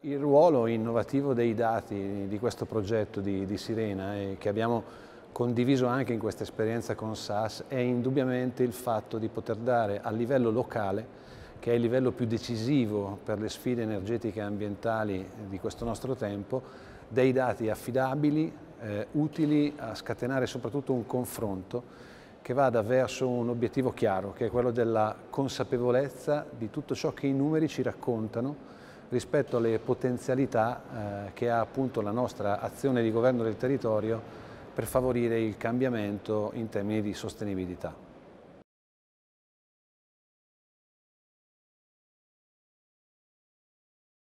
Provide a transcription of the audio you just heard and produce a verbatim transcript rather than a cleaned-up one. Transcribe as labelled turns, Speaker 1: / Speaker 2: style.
Speaker 1: Il ruolo innovativo dei dati di questo progetto di, di Sirena e che abbiamo condiviso anche in questa esperienza con S A S è indubbiamente il fatto di poter dare a livello locale, che è il livello più decisivo per le sfide energetiche e ambientali di questo nostro tempo, dei dati affidabili, eh, utili a scatenare soprattutto un confronto che vada verso un obiettivo chiaro, che è quello della consapevolezza di tutto ciò che i numeri ci raccontano rispetto alle potenzialità eh, che ha appunto la nostra azione di governo del territorio per favorire il cambiamento in termini di sostenibilità.